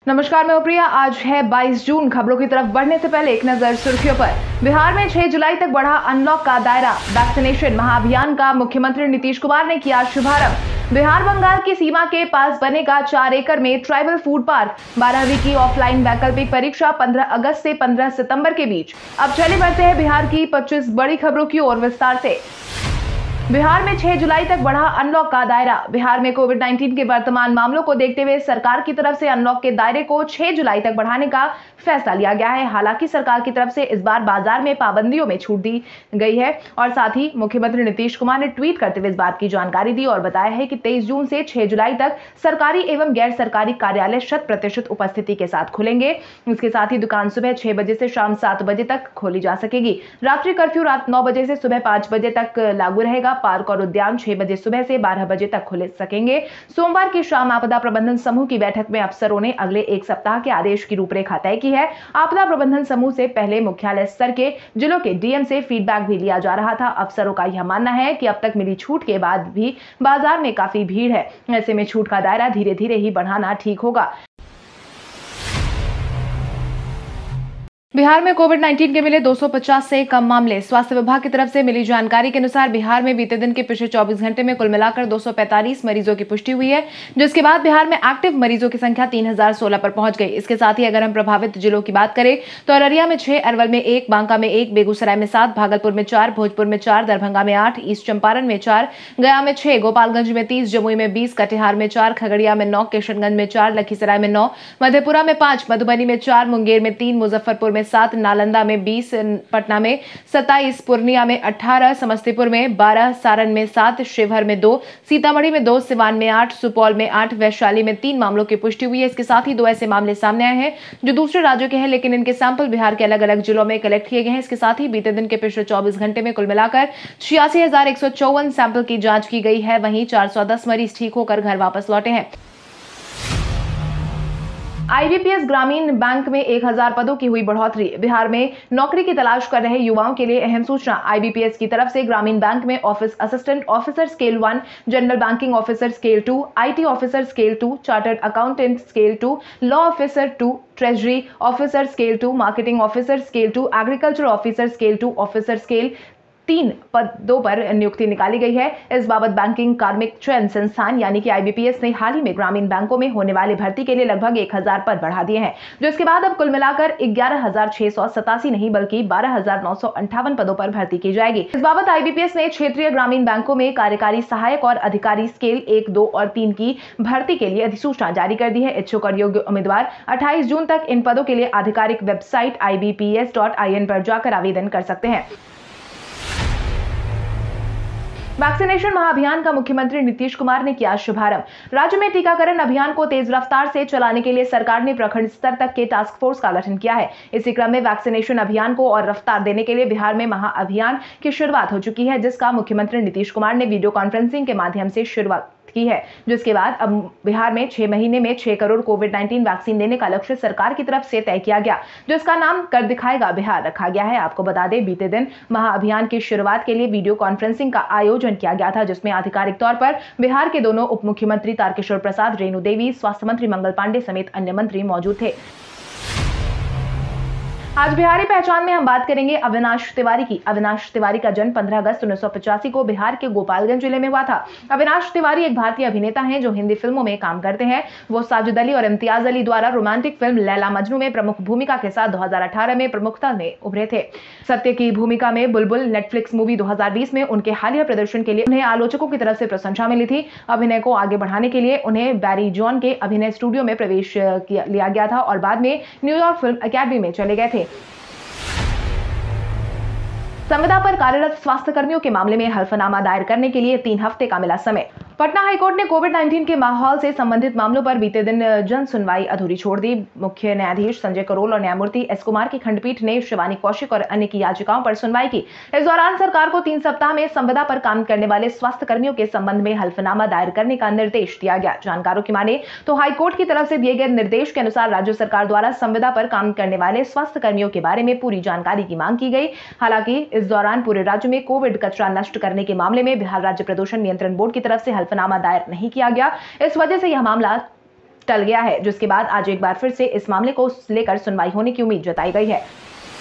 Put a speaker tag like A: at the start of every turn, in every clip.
A: नमस्कार, मैं प्रिया। आज है 22 जून। खबरों की तरफ बढ़ने से पहले एक नजर सुर्खियों पर। बिहार में 6 जुलाई तक बढ़ा अनलॉक का दायरा। वैक्सीनेशन महाअभियान का मुख्यमंत्री नीतीश कुमार ने किया शुभारंभ। बिहार बंगाल की सीमा के पास बनेगा 4 एकड़ में ट्राइबल फूड पार्क। 12वीं की ऑफलाइन वैकल्पिक परीक्षा 15 अगस्त से 15 सितंबर के बीच। अब चले बढ़ते हैं बिहार की 25 बड़ी खबरों की ओर विस्तार से। बिहार में 6 जुलाई तक बढ़ा अनलॉक का दायरा। बिहार में कोविड-19 के वर्तमान मामलों को देखते हुए सरकार की तरफ से अनलॉक के दायरे को 6 जुलाई तक बढ़ाने का फैसला लिया गया है। हालांकि सरकार की तरफ से इस बार बाजार में पाबंदियों में छूट दी गई है और साथ ही मुख्यमंत्री नीतीश कुमार ने ट्वीट करते हुए इस बात की जानकारी दी और बताया है कि 23 जून से 6 जुलाई तक सरकारी एवं गैर सरकारी कार्यालय 100% उपस्थिति के साथ खुलेंगे। इसके साथ ही दुकान सुबह 6 बजे से शाम 7 बजे तक खोली जा सकेगी। रात्रि कर्फ्यू रात 9 बजे से सुबह 5 बजे तक लागू रहेगा। पार्क और उद्यान 6 बजे सुबह से 12 बजे तक खुल सकेंगे। सोमवार की शाम आपदा प्रबंधन समूह की बैठक में अफसरों ने अगले एक सप्ताह के आदेश की रूपरेखा तय की है। आपदा प्रबंधन समूह से पहले मुख्यालय स्तर के जिलों के डीएम से फीडबैक भी लिया जा रहा था। अफसरों का यह मानना है कि अब तक मिली छूट के बाद भी बाजार में काफी भीड़ है। ऐसे में छूट का दायरा धीरे धीरे ही बढ़ाना ठीक होगा। बिहार में कोविड-19 के मिले 250 से कम मामले। स्वास्थ्य विभाग की तरफ से मिली जानकारी के अनुसार बिहार में बीते दिन के पिछले 24 घंटे में कुल मिलाकर 245 मरीजों की पुष्टि हुई है, जिसके बाद बिहार में एक्टिव मरीजों की संख्या 3016 पर पहुंच गई। इसके साथ ही अगर हम प्रभावित जिलों की बात करें तो अररिया में 6, अरवल में 1, बांका में 1, बेगूसराय में 7, भागलपुर में 4, भोजपुर में 4, दरभंगा में 8, ईस्ट चंपारण में 4, गया में 6, गोपालगंज में 30, जमुई में 20, कटिहार में 4, खगड़िया में 9, किशनगंज में 4, लखीसराय में 9, मधेपुरा में 5, मधुबनी में 4, मुंगेर में 3, मुजफ्फरपुर में 7, नालंदा में 20, पटना में 27, पूर्णिया में 18, समस्तीपुर में 12, सारण में 7, शिवहर में 2, सीतामढ़ी में 2, सिवान में 8, सुपौल में 8, वैशाली में 3 मामलों की पुष्टि हुई है। इसके साथ ही 2 ऐसे मामले सामने आए हैं जो दूसरे राज्यों के हैं, लेकिन इनके सैंपल बिहार के अलग अलग जिलों में कलेक्ट किए गए हैं। इसके साथ ही बीते दिन के पिछले 24 घंटे में कुल मिलाकर 86,154 सैंपल की जांच की गई है। वहीं 410 मरीज ठीक होकर घर वापस लौटे हैं। आईबीपीएस ग्रामीण बैंक में 1000 पदों की हुई बढ़ोतरी। बिहार में नौकरी की तलाश कर रहे युवाओं के लिए अहम सूचना। आईबीपीएस की तरफ से ग्रामीण बैंक में office assistant officer scale 1, general banking officer scale 2, IT officer scale 2, chartered accountant scale 2, law officer 2, treasury officer scale 2, marketing officer scale 2, agriculture officer scale 2, officer scale 3 पदों पर नियुक्ति निकाली गई है। इस बाबत बैंकिंग कार्मिक चयन संस्थान यानी कि आईबीपीएस ने हाल ही में ग्रामीण बैंकों में होने वाली भर्ती के लिए लगभग 1000 पद बढ़ा दिए हैं, जिसके बाद अब कुल मिलाकर 11,687 नहीं बल्कि 12,958 पदों पर भर्ती की जाएगी। इस बाबत आईबीपीएस ने क्षेत्रीय ग्रामीण बैंकों में कार्यकारी सहायक और अधिकारी स्केल 1, 2 और 3 की भर्ती के लिए अधिसूचना जारी कर दी है। इच्छुक और योग्य उम्मीदवार 28 जून तक इन पदों के लिए आधिकारिक वेबसाइट ibps.in पर जाकर आवेदन कर सकते हैं। वैक्सीनेशन महाअभियान का मुख्यमंत्री नीतीश कुमार ने किया शुभारंभ। राज्य में टीकाकरण अभियान को तेज रफ्तार से चलाने के लिए सरकार ने प्रखंड स्तर तक के टास्क फोर्स का गठन किया है। इसी क्रम में वैक्सीनेशन अभियान को और रफ्तार देने के लिए बिहार में महाअभियान की शुरुआत हो चुकी है, जिसका मुख्यमंत्री नीतीश कुमार ने वीडियो कॉन्फ्रेंसिंग के माध्यम से शुरुआत की है, जिसके बाद अब बिहार में 6 महीने में 6 करोड़ कोविड-19 वैक्सीन देने का लक्ष्य सरकार की तरफ से तय किया गया, जिसका नाम कर दिखाएगा बिहार रखा गया है। आपको बता दें, बीते दिन महाअभियान की शुरुआत के लिए वीडियो कॉन्फ्रेंसिंग का आयोजन किया गया था, जिसमें आधिकारिक तौर पर बिहार के दोनों उप मुख्यमंत्री तारकिशोर प्रसाद, रेणु देवी, स्वास्थ्य मंत्री मंगल पांडे समेत अन्य मंत्री मौजूद थे। आज बिहारी पहचान में हम बात करेंगे अविनाश तिवारी की। अविनाश तिवारी का जन्म 15 अगस्त 1985 को बिहार के गोपालगंज जिले में हुआ था। अविनाश तिवारी एक भारतीय अभिनेता हैं जो हिंदी फिल्मों में काम करते हैं। वो साजिद अली और इम्तियाज अली द्वारा रोमांटिक फिल्म लैला मजनू में प्रमुख भूमिका के साथ 2018 में प्रमुखता में उभरे थे। सत्य की भूमिका में बुलबुल नेटफ्लिक्स मूवी 2020 में उनके हालिया प्रदर्शन के लिए उन्हें आलोचकों की तरफ से प्रशंसा मिली थी। अभिनय को आगे बढ़ाने के लिए उन्हें बैरी जॉन के अभिनय स्टूडियो में प्रवेश लिया गया था और बाद में न्यूयॉर्क फिल्म अकेडमी में चले गए थे। संविदा पर कार्यरत स्वास्थ्य कर्मियों के मामले में हल्फनामा दायर करने के लिए 3 हफ्ते का मिला समय। पटना हाईकोर्ट ने कोविड-19 के माहौल से संबंधित मामलों पर बीते दिन जन सुनवाई अधूरी छोड़ दी। मुख्य न्यायाधीश संजय करोल और न्यायमूर्ति एस कुमार की खंडपीठ ने शिवानी कौशिक और अन्य की याचिकाओं पर सुनवाई की। इस दौरान सरकार को 3 सप्ताह में संविदा पर काम करने वाले स्वास्थ्य कर्मियों के संबंध में हल्फनामा दायर करने का निर्देश दिया गया। जानकारों की माने तो हाईकोर्ट की तरफ से दिए गए निर्देश के अनुसार राज्य सरकार द्वारा संविदा पर काम करने वाले स्वास्थ्य कर्मियों के बारे में पूरी जानकारी की मांग की गई। हालांकि इस दौरान पूरे राज्य में कोविड कचरा नष्ट करने के मामले में बिहार राज्य प्रदूषण नियंत्रण बोर्ड की तरफ से हल्फनामा दायर नहीं किया गया। इस वजह से यह मामला टल गया है, जिसके बाद आज एक बार फिर से इस मामले को लेकर सुनवाई होने की उम्मीद जताई गई है।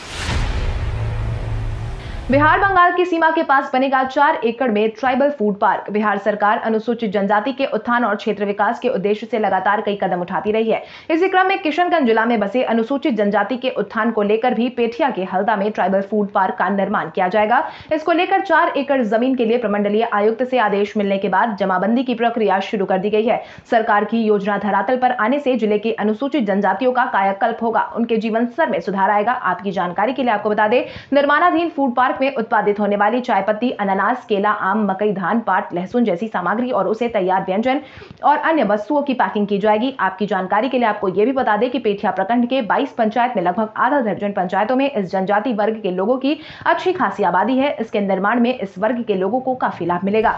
A: बिहार बंगाल की सीमा के पास बनेगा 4 एकड़ में ट्राइबल फूड पार्क। बिहार सरकार अनुसूचित जनजाति के उत्थान और क्षेत्र विकास के उद्देश्य से लगातार कई कदम उठाती रही है। इसी क्रम में किशनगंज जिला में बसे अनुसूचित जनजाति के उत्थान को लेकर भी पेठिया के हल्दा में ट्राइबल फूड पार्क का निर्माण किया जाएगा। इसको लेकर 4 एकड़ जमीन के लिए प्रमंडलीय आयुक्त से आदेश मिलने के बाद जमाबंदी की प्रक्रिया शुरू कर दी गई है। सरकार की योजना धरातल पर आने से जिले के अनुसूचित जनजातियों का कायाकल्प होगा, उनके जीवन स्तर में सुधार आएगा। आपकी जानकारी के लिए आपको बता दें, निर्माणाधीन फूड पार्क में उत्पादित होने वाली चाय पत्ती, अनानास, केला, आम, मकई, धान, पाट, लहसुन जैसी सामग्री और उसे तैयार व्यंजन और अन्य वस्तुओं की पैकिंग की जाएगी। आपकी जानकारी के लिए आपको यह भी बता दें कि पेठिया प्रखंड के 22 पंचायत में लगभग आधा दर्जन पंचायतों में इस जनजाति वर्ग के लोगों की अच्छी खासी आबादी है। इसके निर्माण में इस वर्ग के लोगों को काफी लाभ मिलेगा।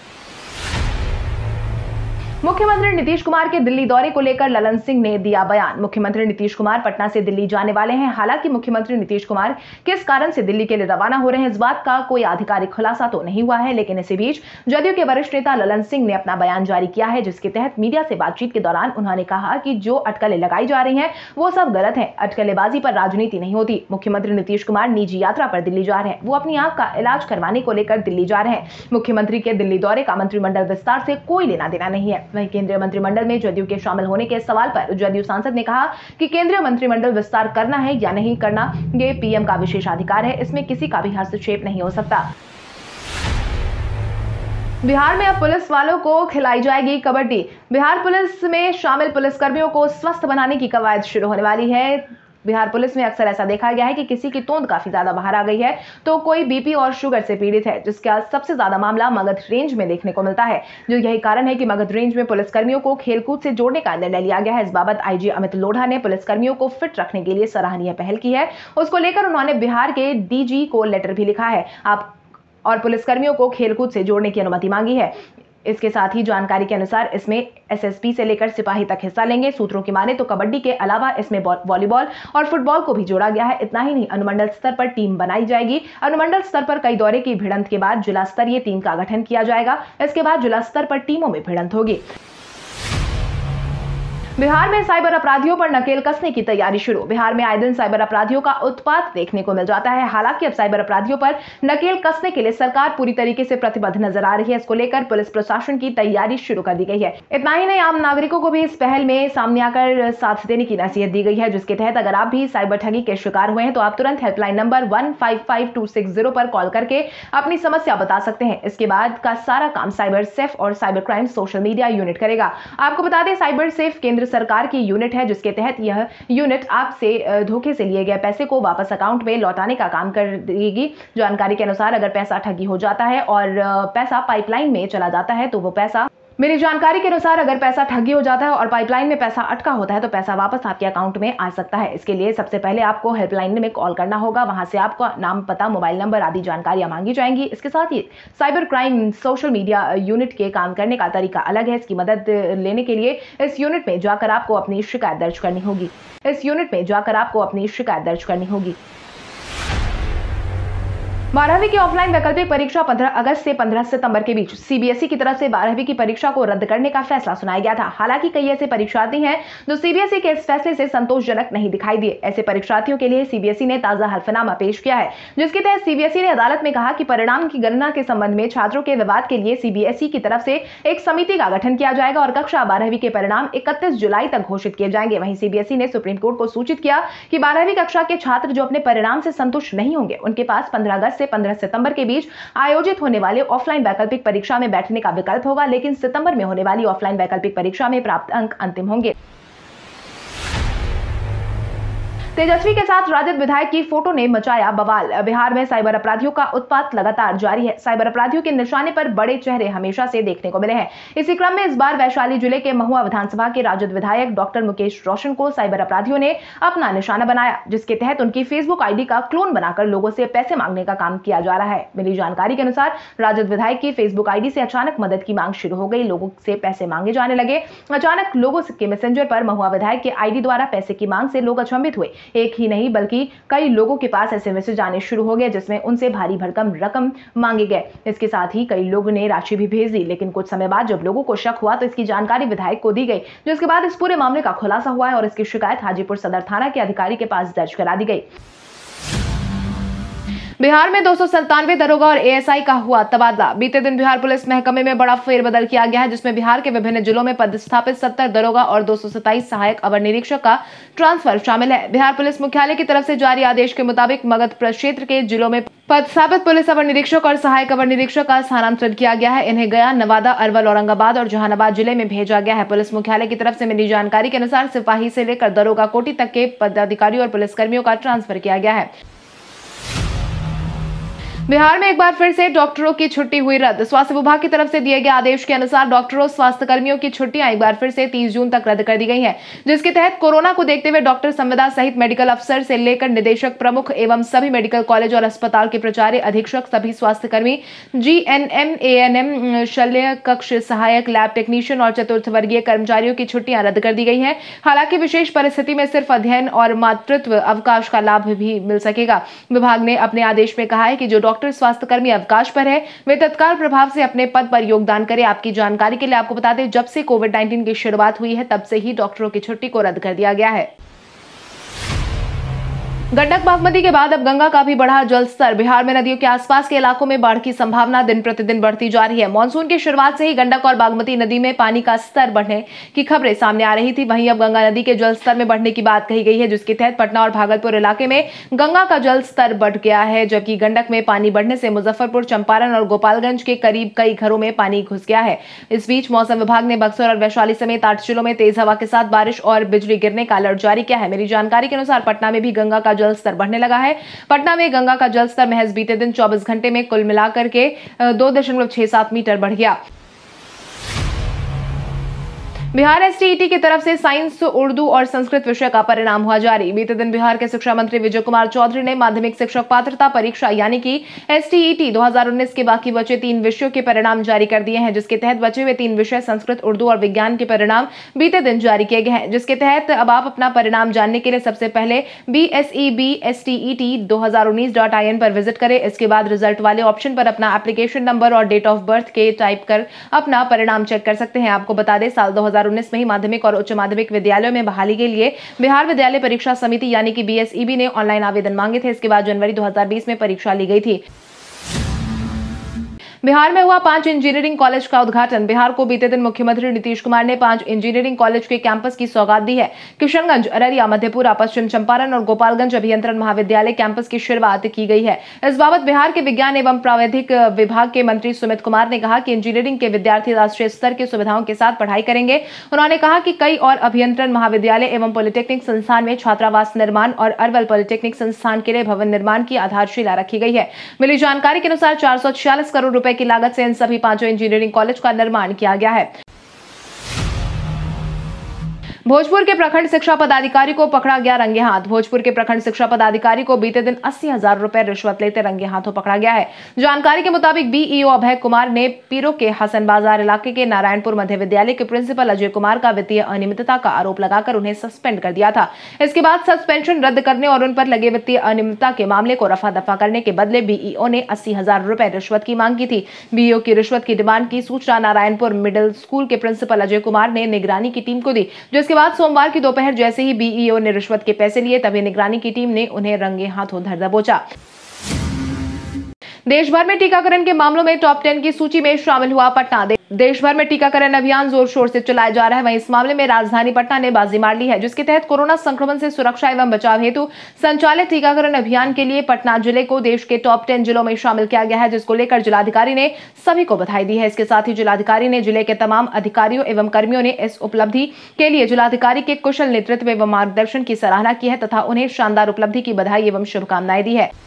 A: मुख्यमंत्री नीतीश कुमार के दिल्ली दौरे को लेकर ललन सिंह ने दिया बयान। मुख्यमंत्री नीतीश कुमार पटना से दिल्ली जाने वाले हैं। हालांकि मुख्यमंत्री नीतीश कुमार किस कारण से दिल्ली के लिए रवाना हो रहे हैं, इस बात का कोई आधिकारिक खुलासा तो नहीं हुआ है, लेकिन इसी बीच जदयू के वरिष्ठ नेता ललन सिंह ने अपना बयान जारी किया है, जिसके तहत मीडिया से बातचीत के दौरान उन्होंने कहा कि जो अटकलें लगाई जा रही हैं वो सब गलत है। अटकलेबाजी पर राजनीति नहीं होती। मुख्यमंत्री नीतीश कुमार निजी यात्रा पर दिल्ली जा रहे हैं। वो अपनी आंख का इलाज करवाने को लेकर दिल्ली जा रहे हैं। मुख्यमंत्री के दिल्ली दौरे का मंत्रिमंडल विस्तार से कोई लेना देना नहीं है। वहीं केंद्रीय मंत्रिमंडल में जदयू के शामिल होने के सवाल पर जदयू सांसद ने कहा कि केंद्रीय मंत्रिमंडल विस्तार करना है या नहीं करना, ये पीएम का विशेषाधिकार है, इसमें किसी का भी हस्तक्षेप नहीं हो सकता। बिहार में अब पुलिस वालों को खिलाई जाएगी कबड्डी। बिहार पुलिस में शामिल पुलिसकर्मियों को स्वस्थ बनाने की कवायद शुरू होने वाली है। बिहार पुलिस में अक्सर ऐसा देखा गया है कि किसी की तोंद काफी ज्यादा बाहर आ गई है तो कोई बीपी और शुगर से पीड़ित है, जिसका सबसे ज्यादा मामला मगध रेंज में देखने को मिलता है। जो यही कारण है कि मगध रेंज में पुलिसकर्मियों को खेलकूद से जोड़ने का निर्णय लिया गया है। इस बाबत आईजी अमित लोढ़ा ने पुलिसकर्मियों को फिट रखने के लिए सराहनीय पहल की है। उसको लेकर उन्होंने बिहार के डीजी को लेटर भी लिखा है और पुलिसकर्मियों को खेलकूद से जोड़ने की अनुमति मांगी है। इसके साथ ही जानकारी के अनुसार इसमें एसएसपी से लेकर सिपाही तक हिस्सा लेंगे। सूत्रों की माने तो कबड्डी के अलावा इसमें वॉलीबॉल और फुटबॉल को भी जोड़ा गया है। इतना ही नहीं, अनुमंडल स्तर पर टीम बनाई जाएगी। अनुमंडल स्तर पर कई दौरे की भिड़ंत के बाद जिला स्तरीय टीम का गठन किया जाएगा। इसके बाद जिला स्तर पर टीमों में भिड़ंत होगी। बिहार में साइबर अपराधियों पर नकेल कसने की तैयारी शुरू। बिहार में आए दिन साइबर अपराधियों का उत्पात देखने को मिल जाता है। हालांकि अब साइबर अपराधियों पर नकेल कसने के लिए सरकार पूरी तरीके से प्रतिबद्ध नजर आ रही है। इसको लेकर पुलिस प्रशासन की तैयारी शुरू कर दी गई है। इतना ही नहीं, आम नागरिकों को भी इस पहल में सामने आकर साथ देने की नसीहत दी गई है, जिसके तहत अगर आप भी साइबर ठगी के शिकार हुए हैं तो आप तुरंत हेल्पलाइन नंबर 155260 पर कॉल करके अपनी समस्या बता सकते हैं। इसके बाद का सारा काम साइबर सेफ और cyber crime social media unit करेगा। आपको बता दें, साइबर सेफ केंद्र सरकार की यूनिट है, जिसके तहत यह यूनिट आपसे धोखे से लिए गए पैसे को वापस अकाउंट में लौटाने का काम कर देगी। जानकारी के अनुसार अगर पैसा ठगी हो जाता है और पैसा पाइपलाइन में चला जाता है तो वो पैसा मेरी जानकारी के अनुसार अगर पैसा ठगी हो जाता है और पाइपलाइन में पैसा अटका होता है तो पैसा वापस आपके अकाउंट में आ सकता है। इसके लिए सबसे पहले आपको हेल्पलाइन में कॉल करना होगा। वहां से आपका नाम, पता, मोबाइल नंबर आदि जानकारियां मांगी जाएंगी। इसके साथ ही cyber crime social media unit के काम करने का तरीका अलग है। इसकी मदद लेने के लिए इस यूनिट में जाकर आपको अपनी शिकायत दर्ज करनी होगी। 12वीं की ऑफलाइन वैकल्पिक परीक्षा 15 अगस्त से 15 सितंबर के बीच सीबीएसई की तरफ से 12वीं की परीक्षा को रद्द करने का फैसला सुनाया गया था। हालांकि कई ऐसे परीक्षार्थी हैं जो सीबीएसई के इस फैसले से संतोषजनक नहीं दिखाई दिए। ऐसे परीक्षार्थियों के लिए सीबीएसई ने ताजा हल्फनामा पेश किया है, जिसके तहत सीबीएसई ने अदालत में कहा कि परिणाम की गणना के संबंध में छात्रों के विवाद के लिए सीबीएसई की तरफ से एक समिति का गठन किया जाएगा और कक्षा 12वीं के परिणाम 31 जुलाई तक घोषित किए जाएंगे। वहीं सीबीएसई ने सुप्रीम कोर्ट को सूचित किया कि 12वीं कक्षा के छात्र जो अपने परिणाम से संतुष्ट नहीं होंगे, उनके पास 15 अगस्त से 15 सितंबर के बीच आयोजित होने वाले ऑफलाइन वैकल्पिक परीक्षा में बैठने का विकल्प होगा, लेकिन सितंबर में होने वाली ऑफलाइन वैकल्पिक परीक्षा में प्राप्त अंक अंतिम होंगे। तेजस्वी के साथ राजद विधायक की फोटो ने मचाया बवाल। बिहार में साइबर अपराधियों का उत्पात लगातार जारी है। साइबर अपराधियों के निशाने पर बड़े चेहरे हमेशा से देखने को मिले हैं। इसी क्रम में इस बार वैशाली जिले के महुआ विधानसभा के राजद विधायक डॉक्टर मुकेश रोशन को साइबर अपराधियों ने अपना निशाना बनाया, जिसके तहत उनकी फेसबुक आईडी का क्लोन बनाकर लोगों से पैसे मांगने का काम किया जा रहा है। मिली जानकारी के अनुसार राजद विधायक की फेसबुक आईडी से अचानक मदद की मांग शुरू हो गई। लोगों से पैसे मांगे जाने लगे। अचानक लोगों के मैसेंजर पर महुआ विधायक के आईडी द्वारा पैसे की मांग से लोग अचंभित हुए। एक ही नहीं बल्कि कई लोगों के पास ऐसे मैसेज आने शुरू हो गए जिसमें उनसे भारी भरकम रकम मांगे गए। इसके साथ ही कई लोगों ने राशि भी भेज दी, लेकिन कुछ समय बाद जब लोगों को शक हुआ तो इसकी जानकारी विधायक को दी गई, जिसके बाद इस पूरे मामले का खुलासा हुआ है और इसकी शिकायत हाजीपुर सदर थाना के अधिकारी के पास दर्ज करा दी गई। बिहार में 297 दरोगा और एएसआई का हुआ तबादला। बीते दिन बिहार पुलिस महकमे में बड़ा फेरबदल किया गया है, जिसमें बिहार के विभिन्न जिलों में पदस्थापित 70 दरोगा और 227 सहायक अवर निरीक्षक का ट्रांसफर शामिल है। बिहार पुलिस मुख्यालय की तरफ से जारी आदेश के मुताबिक मगध प्रक्षेत्र के जिलों में पदस्थापित पुलिस अवर निरीक्षक और सहायक अवर निरीक्षक का स्थानांतरण किया गया है। इन्हें गया, नवादा, अरवल, औरंगाबाद और जहानाबाद जिले में भेजा गया है। पुलिस मुख्यालय की तरफ से मिली जानकारी के अनुसार सिपाही से लेकर दरोगा कोटि तक के पदाधिकारियों और पुलिसकर्मियों का ट्रांसफर किया गया है। बिहार में एक बार फिर से डॉक्टरों की छुट्टी हुई रद्द। स्वास्थ्य विभाग की तरफ से दिए गए आदेश के अनुसार डॉक्टरों, स्वास्थ्य कर्मियों की छुट्टियां एक बार फिर से 30 जून तक रद्द कर दी गई हैं, जिसके तहत कोरोना को देखते हुए डॉक्टर, संविदा सहित मेडिकल अफसर से लेकर निदेशक प्रमुख एवं सभी मेडिकल कॉलेज और अस्पताल के प्राचार्य, अधीक्षक, सभी स्वास्थ्य कर्मी, जीएनएम, एएनएम, शल्य कक्ष सहायक, लैब टेक्नीशियन और चतुर्थ वर्गीय कर्मचारियों की छुट्टियां रद्द कर दी गई हैं। हालांकि विशेष परिस्थिति में सिर्फ अध्ययन और मातृत्व अवकाश का लाभ भी मिल सकेगा। विभाग ने अपने आदेश में कहा है कि जो डॉक्टर, स्वास्थ्य कर्मी अवकाश पर है वे तत्काल प्रभाव से अपने पद पर योगदान करें। आपकी जानकारी के लिए आपको बता दें, जब से कोविड-19 की शुरुआत हुई है तब से ही डॉक्टरों की छुट्टी को रद्द कर दिया गया है। गंडक, बागमती के बाद अब गंगा का भी बढ़ा जलस्तर। बिहार में नदियों के आसपास के इलाकों में बाढ़ की संभावना दिन प्रतिदिन बढ़ती जा रही है। मानसून की शुरुआत से ही गंडक और बागमती नदी में पानी का स्तर बढ़ने की खबरें सामने आ रही थी। वहीं अब गंगा नदी के जलस्तर में बढ़ने की बात कही गई है, जिसके तहत पटना और भागलपुर इलाके में गंगा का जलस्तर बढ़ गया है, जबकि गंडक में पानी बढ़ने से मुजफ्फरपुर, चंपारण और गोपालगंज के करीब कई घरों में पानी घुस गया है। इस बीच मौसम विभाग ने बक्सर और वैशाली समेत 8 जिलों में तेज हवा के साथ बारिश और बिजली गिरने का अलर्ट जारी किया है। मेरी जानकारी के अनुसार पटना में भी गंगा का जलस्तर बढ़ने लगा है। पटना में गंगा का जलस्तर महज बीते दिन 24 घंटे में कुल मिलाकर के 2.67 मीटर बढ़ गया। बिहार एसटीईटी की तरफ से साइंस, उर्दू और संस्कृत विषय का परिणाम हुआ जारी। बीते दिन बिहार के शिक्षा मंत्री विजय कुमार चौधरी ने माध्यमिक शिक्षक पात्रता परीक्षा यानी कि एसटीईटी 2019 के बाकी बचे 3 विषयों के परिणाम जारी कर दिए हैं, जिसके तहत बचे हुए 3 विषय संस्कृत, उर्दू और विज्ञान के परिणाम बीते दिन जारी किए गए हैं। जिसके तहत अब आप अपना परिणाम जानने के लिए सबसे पहले BSEB-STET2019.in पर विजिट करें। इसके बाद रिजल्ट वाले ऑप्शन पर अपना एप्लीकेशन नंबर और डेट ऑफ बर्थ के टाइप कर अपना परिणाम चेक कर सकते हैं। आपको बता दें, साल 2019 में ही माध्यमिक और उच्च माध्यमिक विद्यालयों में बहाली के लिए बिहार विद्यालय परीक्षा समिति यानी कि BSEB ने ऑनलाइन आवेदन मांगे थे। इसके बाद जनवरी 2020 में परीक्षा ली गई थी। बिहार में हुआ 5 इंजीनियरिंग कॉलेज का उद्घाटन। बिहार को बीते दिन मुख्यमंत्री नीतीश कुमार ने 5 इंजीनियरिंग कॉलेज के कैंपस की सौगात दी है। किशनगंज, अररिया, मधेपुरा, पश्चिम चंपारण और गोपालगंज अभियंत्रण महाविद्यालय कैंपस की शुरुआत की गई है। इस बाबत बिहार के विज्ञान एवं प्रावैधिक विभाग के मंत्री सुमित कुमार ने कहा कि इंजीनियरिंग के विद्यार्थी राष्ट्रीय स्तर की सुविधाओं के साथ पढ़ाई करेंगे। उन्होंने कहा कि कई और अभियंत्रण महाविद्यालय एवं पॉलिटेक्निक संस्थान में छात्रावास निर्माण और अरवल पॉलिटेक्निक संस्थान के लिए भवन निर्माण की आधारशिला रखी गई है। मिली जानकारी के अनुसार 446 करोड़ रुपए की लागत से इन सभी 5 इंजीनियरिंग कॉलेज का निर्माण किया गया है। भोजपुर के प्रखंड शिक्षा पदाधिकारी को पकड़ा गया रंगे हाथ। भोजपुर के प्रखंड शिक्षा पदाधिकारी को बीते दिन 80,000 रुपए रिश्वत लेते रंगे हाथों पकड़ा गया है। जानकारी के मुताबिक बीईओ अभय कुमार ने पीरो के हसन बाजार इलाके के नारायणपुर मध्य विद्यालय के प्रिंसिपल अजय कुमार का वित्तीय अनियमितता का आरोप लगाकर उन्हें सस्पेंड कर दिया था। इसके बाद सस्पेंशन रद्द करने और उन पर लगे वित्तीय अनियमितता के मामले को रफा दफा करने के बदले बीईओ ने 80,000 रुपए रिश्वत की मांग की थी। बीईओ की रिश्वत की डिमांड की सूचना नारायणपुर मिडिल स्कूल के प्रिंसिपल अजय कुमार ने निगरानी की टीम को दी, जिसके बाद सोमवार की दोपहर जैसे ही बीईओ ने रिश्वत के पैसे लिए, तभी निगरानी की टीम ने उन्हें रंगे हाथों धर दबोचा। देश भर में टीकाकरण के मामलों में टॉप 10 की सूची में शामिल हुआ पटना। देश भर में टीकाकरण अभियान जोर शोर से चलाया जा रहा है। वहीं इस मामले में राजधानी पटना ने बाजी मार ली है, जिसके तहत कोरोना संक्रमण से सुरक्षा एवं बचाव हेतु संचालित टीकाकरण अभियान के लिए पटना जिले को देश के टॉप 10 जिलों में शामिल किया गया है, जिसको लेकर जिलाधिकारी ने सभी को बधाई दी है। इसके साथ ही जिलाधिकारी ने जिले के तमाम अधिकारियों एवं कर्मियों ने इस उपलब्धि के लिए जिलाधिकारी के कुशल नेतृत्व एवं मार्गदर्शन की सराहना की है तथा उन्हें शानदार उपलब्धि की बधाई एवं शुभकामनाएं दी है।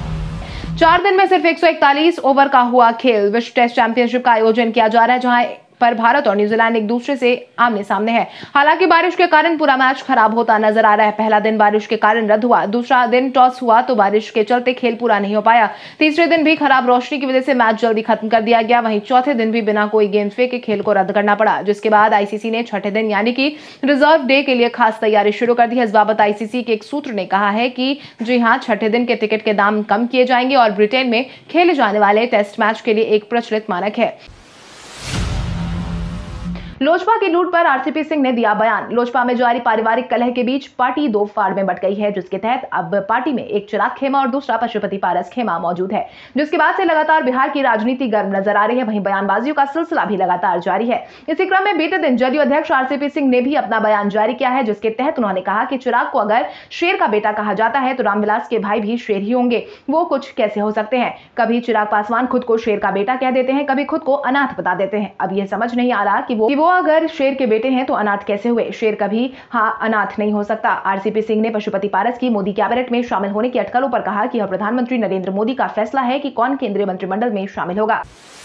A: 4 दिन में सिर्फ 141 ओवर का हुआ खेल। विश्व टेस्ट चैंपियनशिप का आयोजन किया जा रहा है, जहां पर भारत और न्यूजीलैंड एक दूसरे से आमने सामने है। हालांकि बारिश के कारण पूरा मैच खराब होता नजर आ रहा है। पहला दिन बारिश के कारण रद्द हुआ, दूसरा दिन टॉस हुआ तो बारिश के चलते खेल पूरा नहीं हो पाया। तीसरे दिन भी खराब रोशनी की वजह से मैच जल्दी खत्म कर दिया गया। वहीं चौथे दिन भी बिना कोई गेंद फेंके खेल को रद्द करना पड़ा, जिसके बाद आईसीसी ने छठे दिन यानी कि रिजर्व डे के लिए खास तैयारी शुरू कर दी है। इस बाबत आईसीसी के एक सूत्र ने कहा है कि जी हां, छठे दिन के टिकट के दाम कम किए जाएंगे और ब्रिटेन में खेले जाने वाले टेस्ट मैच के लिए एक प्रचलित मानक है। लोजपा की लूट पर आरसीपी सिंह ने दिया बयान। लोजपा में जारी पारिवारिक कलह के बीच पार्टी दो फाड़ में बंट गई है, जिसके तहत अब पार्टी में एक चिराग खेमा और दूसरा पशुपति पारस खेमा मौजूद है, जिसके बाद से लगातार बिहार की राजनीति गर्म नजर आ रही है। वहीं बयानबाजियों का सिलसिला भी लगातार जारी है। इसी क्रम में बीते दिन जदयू अध्यक्ष आरसीपी सिंह ने भी अपना बयान जारी किया है, जिसके तहत उन्होंने कहा कि चिराग को अगर शेर का बेटा कहा जाता है तो रामविलास के भाई भी शेर ही होंगे। वो कुछ कैसे हो सकते हैं? कभी चिराग पासवान खुद को शेर का बेटा कह देते हैं, कभी खुद को अनाथ बता देते हैं। अब यह समझ नहीं आ रहा कि वो अगर शेर के बेटे हैं तो अनाथ कैसे हुए? शेर कभी अनाथ नहीं हो सकता। आरसीपी सिंह ने पशुपति पारस की मोदी कैबिनेट में शामिल होने की अटकलों पर कहा कि यह प्रधानमंत्री नरेंद्र मोदी का फैसला है कि कौन केंद्रीय मंत्रिमंडल में शामिल होगा।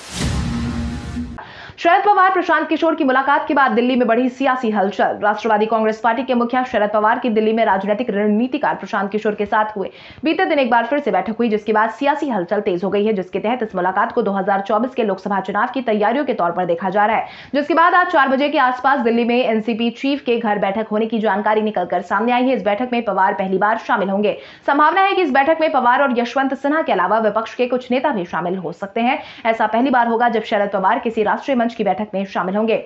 A: शरद पवार प्रशांत किशोर की मुलाकात के बाद दिल्ली में बढ़ी सियासी हलचल। राष्ट्रवादी कांग्रेस पार्टी के मुखिया शरद पवार की दिल्ली में राजनीतिक रणनीतिकार प्रशांत किशोर के साथ हुए बीते दिन एक बार फिर से बैठक हुई, जिसके बाद सियासी हलचल तेज हो गई है, जिसके तहत इस मुलाकात को 2024 के लोकसभा चुनाव की तैयारियों के तौर पर देखा जा रहा है। जिसके बाद आज 4 बजे के आसपास दिल्ली में एनसीपी चीफ के घर बैठक होने की जानकारी निकलकर सामने आई है। इस बैठक में पवार पहली बार शामिल होंगे। संभावना है कि इस बैठक में पवार और यशवंत सिन्हा के अलावा विपक्ष के कुछ नेता भी शामिल हो सकते हैं। ऐसा पहली बार होगा जब शरद पवार किसी राष्ट्रीय मंच की बैठक में शामिल होंगे।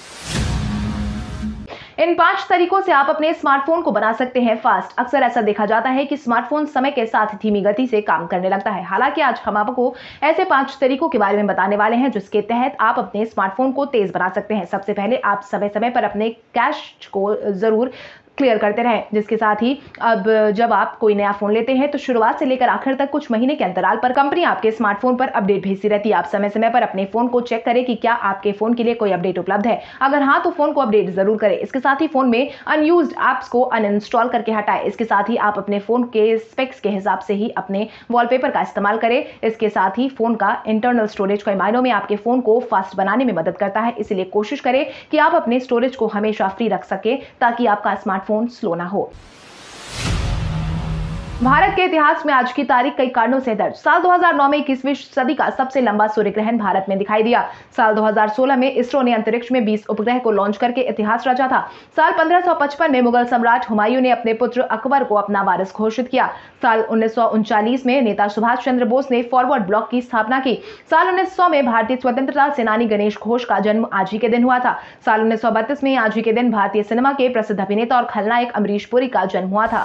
A: इन 5 तरीकों से आप अपने स्मार्टफोन को बना सकते हैं फास्ट। अक्सर ऐसा देखा जाता है कि स्मार्टफोन समय के साथ धीमी गति से काम करने लगता है। हालांकि आज हम आपको ऐसे 5 तरीकों के बारे में बताने वाले हैं जिसके तहत आप अपने स्मार्टफोन को तेज बना सकते हैं। सबसे पहले आप समय समय पर अपने कैश को जरूर क्लियर करते रहें, जिसके साथ ही अब जब आप कोई नया फोन लेते हैं तो शुरुआत से लेकर आखिर तक कुछ महीने के अंतराल पर कंपनी आपके स्मार्टफोन पर अपडेट भेजती रहती है। आप समय समय पर अपने फोन को चेक करें कि क्या आपके फोन के लिए कोई अपडेट उपलब्ध है। अगर हाँ, तो फोन को अपडेट जरूर करें। इसके साथ ही फोन में अनयूज्ड ऐप्स को अनइंस्टॉल करके हटाएं। इसके साथ ही आप अपने फोन के स्पेक्स के हिसाब से ही अपने वॉलपेपर का इस्तेमाल करें। इसके साथ ही फोन का इंटरनल स्टोरेज कई मायनों में आपके फोन को फास्ट बनाने में मदद करता है, इसलिए कोशिश करें कि आप अपने स्टोरेज को हमेशा फ्री रख सके ताकि आपका स्मार्टफोन स्लो ना हो। भारत के इतिहास में आज की तारीख कई कारणों से दर्ज। साल 2009 में 21वीं सदी का सबसे लंबा सूर्य ग्रहण भारत में दिखाई दिया। साल 2016 में इसरो ने अंतरिक्ष में 20 उपग्रह को लॉन्च करके इतिहास रचा था। साल 1555 में मुगल सम्राट हुमायूं ने अपने पुत्र अकबर को अपना वारिस घोषित किया। साल 1939 में नेता सुभाष चंद्र बोस ने फॉरवर्ड ब्लॉक की स्थापना की। साल 1900 में भारतीय स्वतंत्रता सेनानी गणेश घोष का जन्म आज ही के दिन हुआ था। साल 1932 में आज ही के दिन भारतीय सिनेमा के प्रसिद्ध अभिनेता और खलनायक अमरीश पुरी का जन्म हुआ था।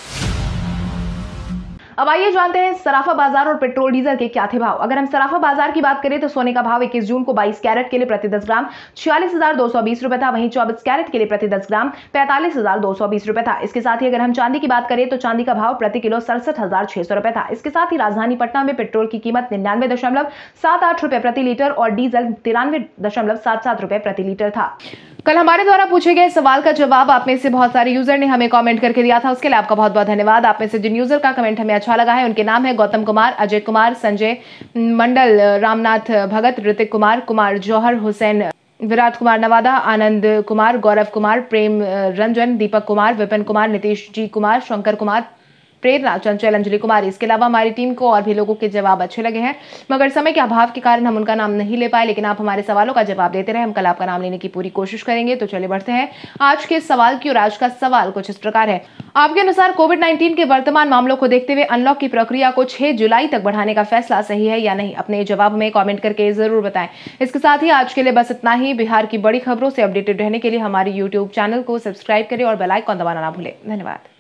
A: अब आइए जानते हैं सराफा बाजार और पेट्रोल डीजल के क्या थे भाव। अगर हम सराफा बाजार की बात करें तो सोने का भाव 21 जून को 22 कैरेट के लिए प्रति 10 ग्राम 46,220 रुपए था। वहीं 24 कैरेट के लिए प्रति 10 ग्राम 45,220 रुपए था। इसके साथ ही अगर हम चांदी की बात करें तो चांदी का भाव प्रति किलो 67,600 रुपए था। इसके साथ ही राजधानी पटना में पेट्रोल की कीमत 99.78 रुपए प्रति लीटर और डीजल 93.77 रुपए प्रति लीटर था। कल हमारे द्वारा पूछे गए सवाल का जवाब आप में से बहुत सारे यूजर ने हमें कमेंट करके दिया था, उसके लिए आपका बहुत बहुत धन्यवाद। आप में से जिन यूजर का कमेंट हमें अच्छा लगा है उनके नाम है गौतम कुमार, अजय कुमार, संजय मंडल, रामनाथ भगत, ऋतिक कुमार, कुमार जौहर, हुसैन, विराट कुमार नवादा, आनंद कुमार, गौरव कुमार, प्रेम रंजन, दीपक कुमार, विपिन कुमार, नीतीश जी कुमार, शंकर कुमार, प्रेरणा, चंचल, अंजलि कुमारी। इसके अलावा हमारी टीम को और भी लोगों के जवाब अच्छे लगे हैं, मगर समय के अभाव के कारण हम उनका नाम नहीं ले पाए। लेकिन आप हमारे सवालों का जवाब देते रहे, हम कल आपका नाम लेने की पूरी कोशिश करेंगे। तो चलिए बढ़ते हैं आज के सवाल की। और आज का सवाल कुछ इस प्रकार है, आपके अनुसार कोविड-19 के वर्तमान मामलों को देखते हुए अनलॉक की प्रक्रिया को 6 जुलाई तक बढ़ाने का फैसला सही है या नहीं? अपने जवाब में कमेंट करके जरूर बताएं। इसके साथ ही आज के लिए बस इतना ही। बिहार की बड़ी खबरों से अपडेटेड रहने के लिए हमारे YouTube चैनल को सब्सक्राइब करें और बेल आइकन दबाना ना भूलें। धन्यवाद।